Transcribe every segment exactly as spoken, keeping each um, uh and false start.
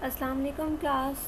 Assalamu alaikum class.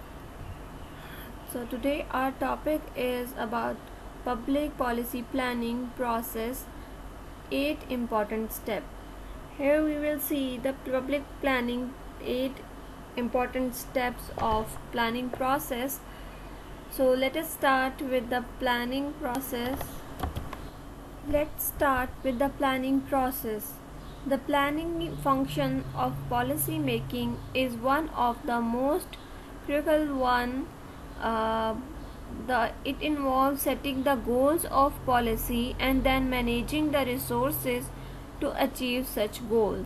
So today our topic is about public policy planning process, eight important steps. Here we will see the public planning eight important steps of planning process. So let us start with the planning process. Let's start with the planning process. The planning function of policy making is one of the most critical one. Uh, the, it involves setting the goals of policy and then managing the resources to achieve such goals.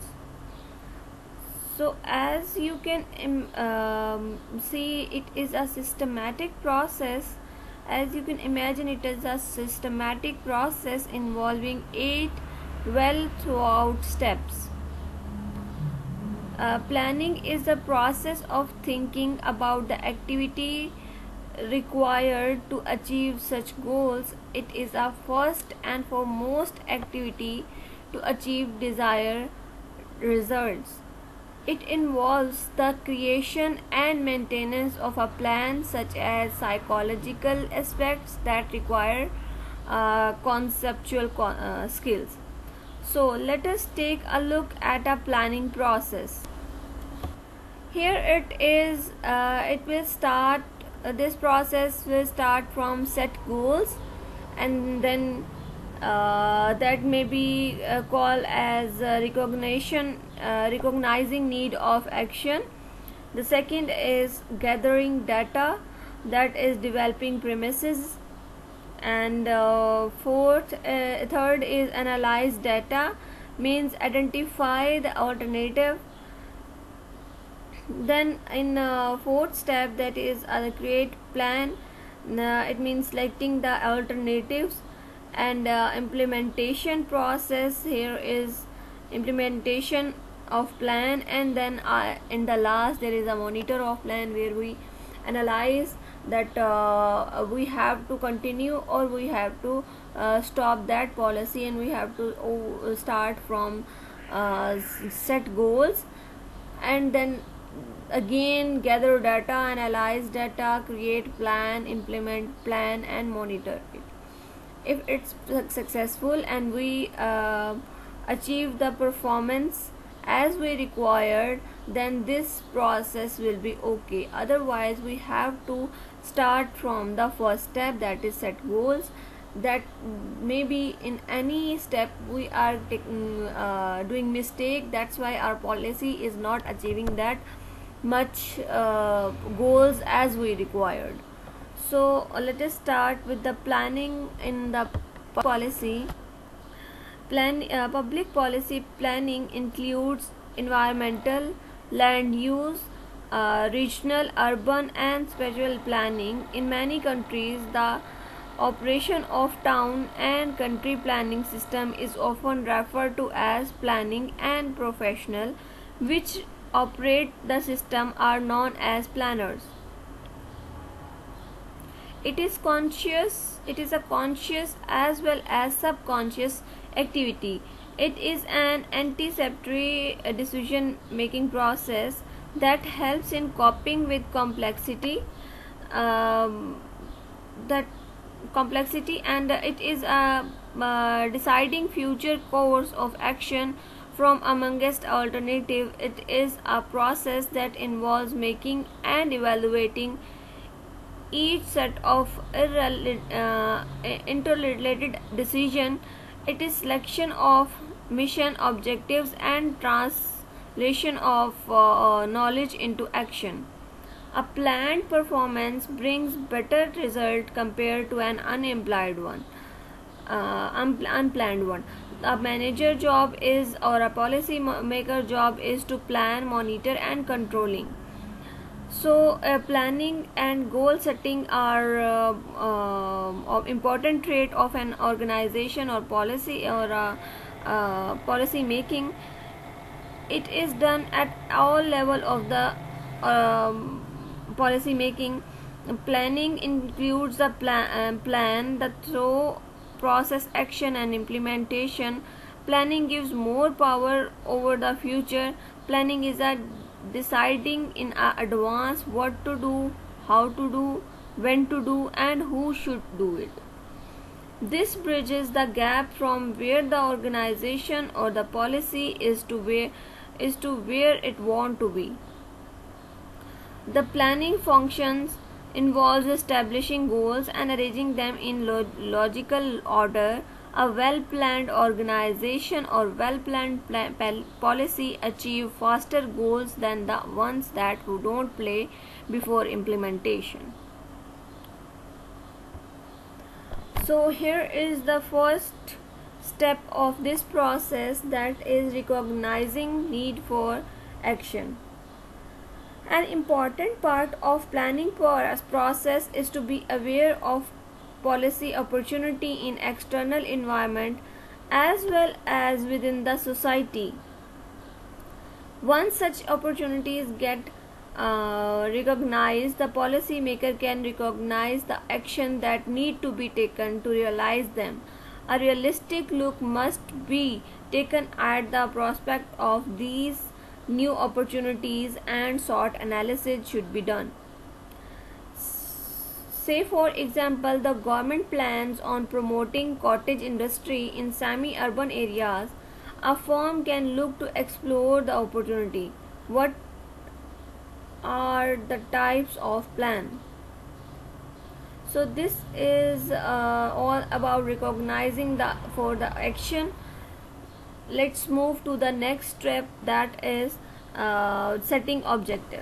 So as you can um, see, it is a systematic process. As you can imagine, it is a systematic process involving eight well thought steps. Uh, planning is the process of thinking about the activity required to achieve such goals. It is a first and foremost activity to achieve desired results. It involves the creation and maintenance of a plan, such as psychological aspects that require uh, conceptual con- uh, skills. So let us take a look at a planning process. Here it is. Uh, it will start. Uh, this process will start from set goals, and then uh, that may be uh, called as uh, recognition, uh, recognizing need of action. The second is gathering data, that is developing premises, and uh, fourth, uh, third is analyze data, means identify the alternative. Then in uh, fourth step, that is uh, create plan. Uh, it means selecting the alternatives, and uh, implementation process. Here is implementation of plan, and then uh, in the last there is a monitor of plan, where we analyze that uh, we have to continue or we have to uh, stop that policy, and we have to oh, start from uh, set goals, and then again gather data, analyze data, create plan, implement plan, and monitor it. If it's successful and we uh, achieve the performance as we required, then this process will be okay. Otherwise, we have to start from the first step, that is set goals. That maybe in any step we are taking uh, doing mistake. That's why our policy is not achieving that much uh, goals as we required. So uh, let us start with the planning in the policy. Plan uh, public policy planning includes environmental, land use, uh, regional, urban, and spatial planning. In many countries, the operation of town and country planning system is often referred to as planning, and professional which operate the system are known as planners. It is conscious, it is a conscious as well as subconscious activity. It is an anticipatory decision making process that helps in coping with complexity, um, that complexity and it is a uh, deciding future course of action from amongst alternative. It is a process that involves making and evaluating each set of uh, interrelated decision. It is selection of mission objectives and translation of uh, knowledge into action. A planned performance brings better result compared to an unemployed one, uh, unplanned one. A manager job is, or a policy maker job is, to plan, monitor, and controlling. So uh, planning and goal setting are uh, uh, important trait of an organization or policy or uh, uh, policy making. It is done at all level of the um, policy making. Planning includes the plan, uh, plan the through process, action, and implementation. Planning gives more power over the future. Planning is a deciding in advance what to do, how to do, when to do, and who should do it. This bridges the gap from where the organization or the policy is to where is to where it want to be. The planning functions involves establishing goals and arranging them in lo- logical order. A well-planned organization or well-planned pla- pal- policy achieve faster goals than the ones that who don't play before implementation. So here is the first step of this process, that is recognizing need for action. An important part of planning process is to be aware of policy opportunity in external environment as well as within the society. Once such opportunities get uh, recognized, the policymaker can recognize the action that need to be taken to realize them. A realistic look must be taken at the prospect of these new opportunities and SWOT analysis should be done. Say for example, the government plans on promoting cottage industry in semi-urban areas. A firm can look to explore the opportunity. What are the types of plan? So this is uh, all about recognizing the for the action. Let's move to the next step, that is uh, setting objective.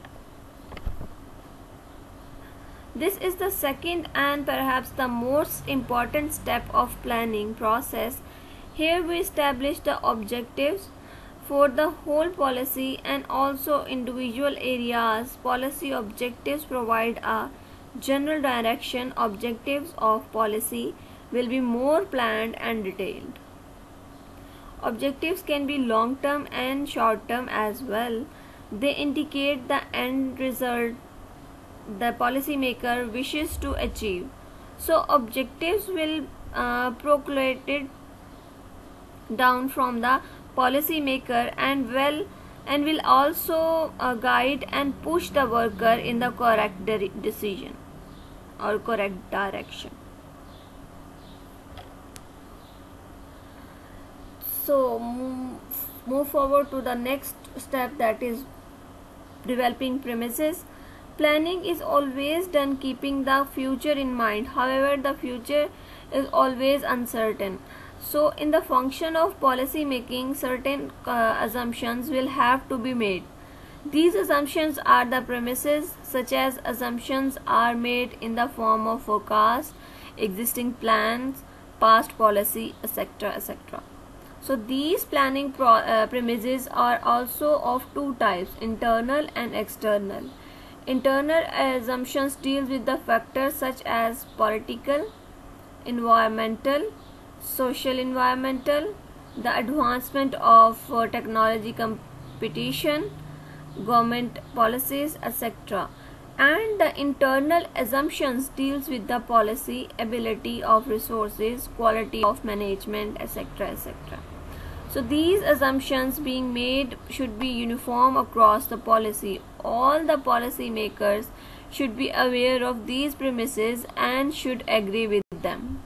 This is the second and perhaps the most important step of planning process. Here we establish the objectives for the whole policy and also individual areas. Policy objectives provide a general direction. Objectives of policy will be more planned and detailed. Objectives can be long-term and short-term as well. They indicate the end result the policymaker wishes to achieve. So objectives will uh, percolate down from the policymaker and will and will also uh, guide and push the worker in the correct de- decision or correct direction. So move forward to the next step, that is developing premises. Planning is always done keeping the future in mind. However, the future is always uncertain. So in the function of policy making, certain uh, assumptions will have to be made. These assumptions are the premises, such as assumptions are made in the form of forecast, existing plans, past policy, et cetera et cetera. So these planning pro, uh, premises are also of two types, internal and external. Internal assumptions deal with the factors such as political, environmental, social environmental, the advancement of uh, technology competition, government policies, et cetera. And the internal assumptions deals with the policy, ability of resources, quality of management, et cetera et cetera. So these assumptions being made should be uniform across the policy. All the policy makers should be aware of these premises and should agree with them.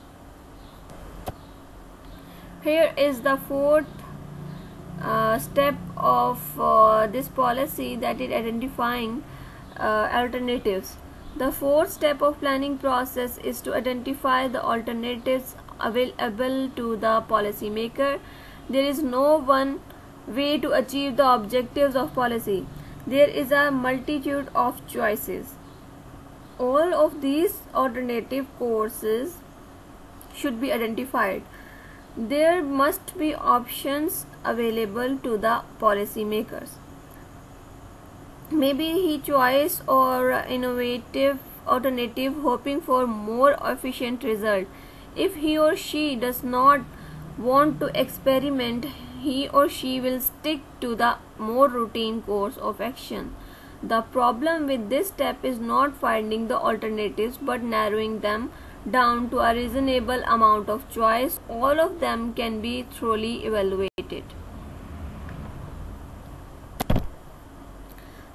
Here is the fourth uh, step of uh, this policy, that is identifying uh, alternatives. The fourth step of planning process is to identify the alternatives available to the policy maker. There is no one way to achieve the objectives of policy. There is a multitude of choices. All of these alternative courses should be identified. There must be options available to the policy makers. Maybe he choice or innovative alternative hoping for more efficient result. If he or she does not want to experiment, he or she will stick to the more routine course of action. The problem with this step is not finding the alternatives but narrowing them down to a reasonable amount of choice. All of them can be thoroughly evaluated.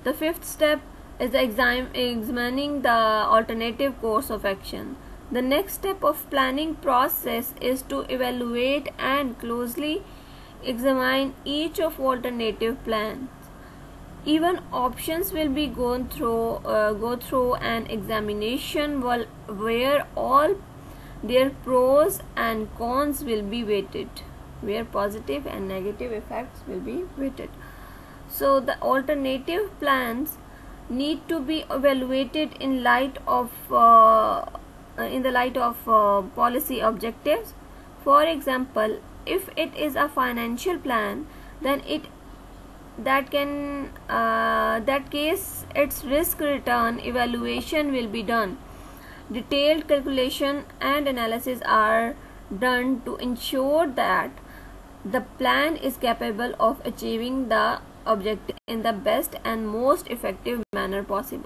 The fifth step is the exam examining the alternative course of action. The next step of planning process is to evaluate and closely examine each of alternative plans. Even options will be gone through uh, go through an examination while, where all their pros and cons will be weighted, where positive and negative effects will be weighted. So the alternative plans need to be evaluated in light of uh, in the light of uh, policy objectives. For example, if it is a financial plan, then it that can uh, that case its risk return evaluation will be done. Detailed calculation and analysis are done to ensure that the plan is capable of achieving the objective in the best and most effective manner possible.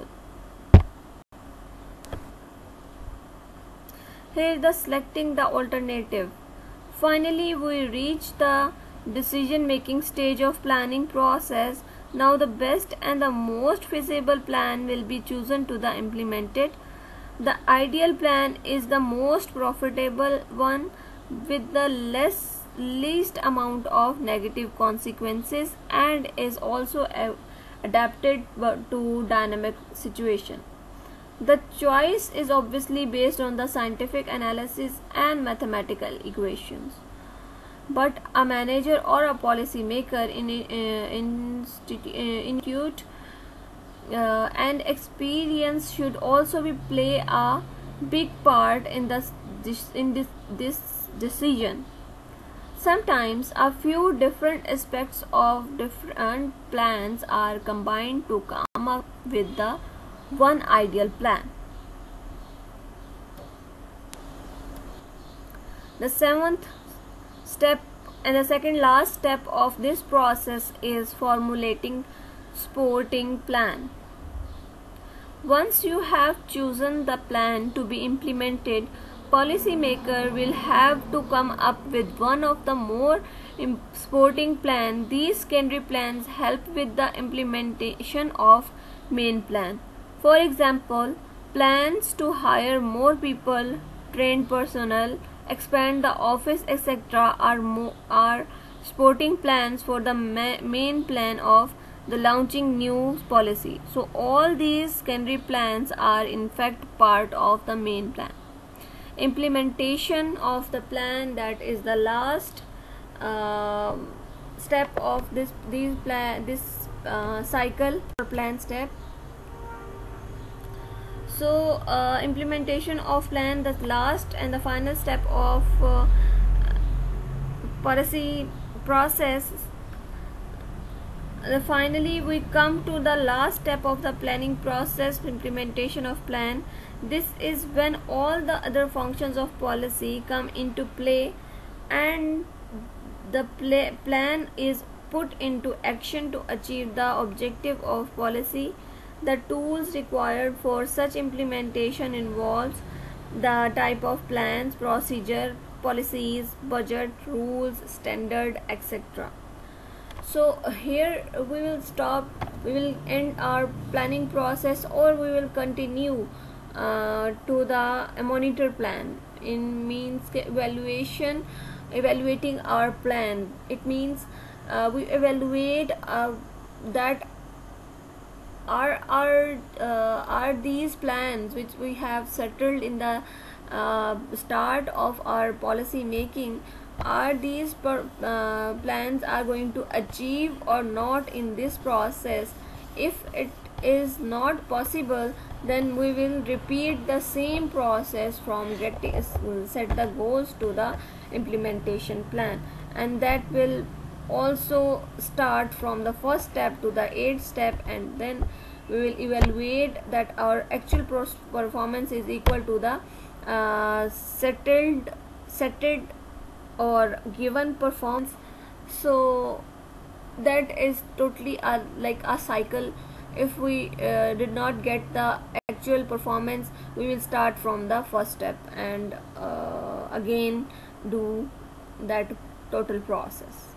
Here the selecting the alternative. Finally, we reach the decision making stage of planning process. Now the best and the most feasible plan will be chosen to the implemented. The ideal plan is the most profitable one with the less least amount of negative consequences and is also adapted to dynamic situation. The choice is obviously based on the scientific analysis and mathematical equations. But a manager or a policy maker in uh, institute, uh, institute uh, and experience should also be play a big part in this in this, this decision. Sometimes a few different aspects of different plans are combined to come up with the one ideal plan. The seventh step and the second last step of this process is formulating supporting plan. Once you have chosen the plan to be implemented, policymaker will have to come up with one of the more supporting plan. These secondary plans help with the implementation of main plan. For example, plans to hire more people, train personnel, expand the office, et cetera are more, are supporting plans for the ma main plan of the launching new policy. So all these secondary plans are in fact part of the main plan. Implementation of the plan, that is the last uh, step of this these plan this uh, cycle or plan step. So uh, implementation of plan, the last and the final step of uh, policy process. Uh, finally we come to the last step of the planning process, implementation of plan. This is when all the other functions of policy come into play and the play plan is put into action to achieve the objective of policy. The tools required for such implementation involves the type of plans, procedure, policies, budget, rules, standard, et cetera. So here we will stop, we will end our planning process, or we will continue uh, to the monitor plan. In means evaluation, evaluating our plan. It means uh, we evaluate uh, that are are uh, are these plans which we have settled in the uh, start of our policy making, are these per, uh, plans are going to achieve or not in this process. If it is not possible, then we will repeat the same process from getting set the goals to the implementation plan, and that will also start from the first step to the eighth step, and then we will evaluate that our actual performance is equal to the uh, settled settled or given performance. So that is totally a, like a cycle. If we uh, did not get the actual performance, we will start from the first step and uh, again do that total process.